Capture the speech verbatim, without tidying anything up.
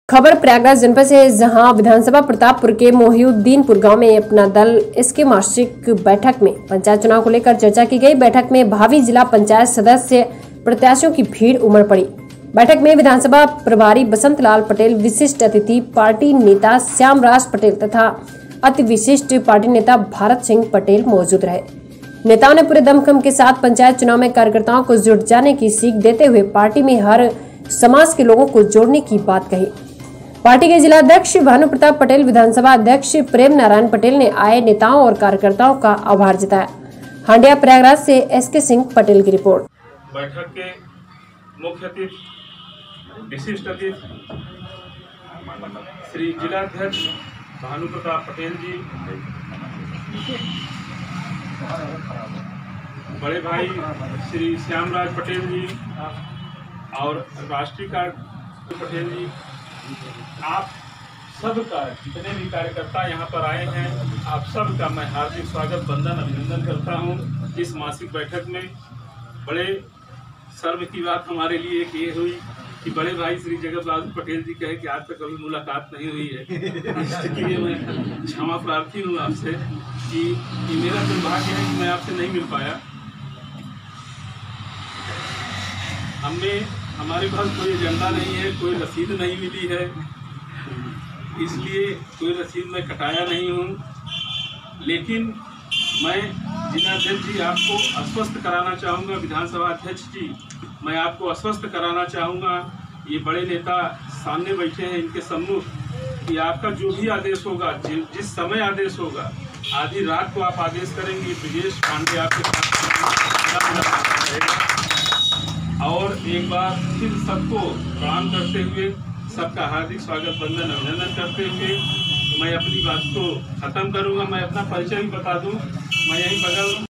खबर प्रयागराज जनपद से, जहां विधानसभा प्रतापपुर के मोहिउद्दीनपुर गांव में अपना दल इसके मासिक बैठक में पंचायत चुनाव को लेकर चर्चा की गई। बैठक में भावी जिला पंचायत सदस्य प्रत्याशियों की भीड़ उमड़ पड़ी। बैठक में विधानसभा प्रभारी बसंत लाल पटेल, विशिष्ट अतिथि पार्टी नेता श्यामराज पटेल तथा अति विशिष्ट पार्टी नेता भारत सिंह पटेल मौजूद रहे। नेताओं ने पूरे दमखम के साथ पंचायत चुनाव में कार्यकर्ताओं को जुट जाने की सीख देते हुए पार्टी में हर समाज के लोगों को जोड़ने की बात कही। पार्टी के जिला अध्यक्ष भानु प्रताप पटेल, विधानसभा अध्यक्ष प्रेम नारायण पटेल ने आए नेताओं और कार्यकर्ताओं का आभार जताया। हांडिया प्रयागराज से एस के सिंह पटेल की रिपोर्ट। बैठक के मुख्य अतिथि, विशिष्ट अतिथि श्री जिला अध्यक्ष भानु प्रताप पटेल जी, बड़े भाई श्री श्यामराज पटेल जी और राष्ट्रीय कार्य पटेल जी, आप सबका, जितने भी कार्यकर्ता यहाँ पर आए हैं, आप सबका मैं हार्दिक स्वागत, वंदन, अभिनंदन करता हूँ। इस मासिक बैठक में बड़े सर्व की बात हमारे लिए एक ये हुई कि बड़े भाई श्री जगत लाल पटेल जी कहे कि आज तक कभी मुलाकात नहीं हुई है, इसलिए मैं क्षमा प्रार्थी हूँ आपसे कि, कि मेरा दुर्भाग्य है कि मैं आपसे नहीं मिल पाया। हमें हमारे पास कोई एजेंडा नहीं है, कोई रसीद नहीं मिली है, इसलिए कोई रसीद मैं कटाया नहीं हूँ। लेकिन मैं जिलाध्यक्ष जी आपको आश्वस्त कराना चाहूँगा, विधानसभा अध्यक्ष जी मैं आपको आश्वस्त कराना चाहूँगा, ये बड़े नेता सामने बैठे हैं, इनके सम्मुख, कि आपका जो भी आदेश होगा, जिस समय आदेश होगा, आधी रात को आप आदेश करेंगे, ब्रिजेश पांडे आपके पास। और एक बार फिर सबको प्रणाम करते हुए, सबका हार्दिक स्वागत, वंदन, अभिनंदन करते हुए मैं अपनी बात को खत्म करूंगा। मैं अपना परिचय भी बता दूं, मैं यहीं बगल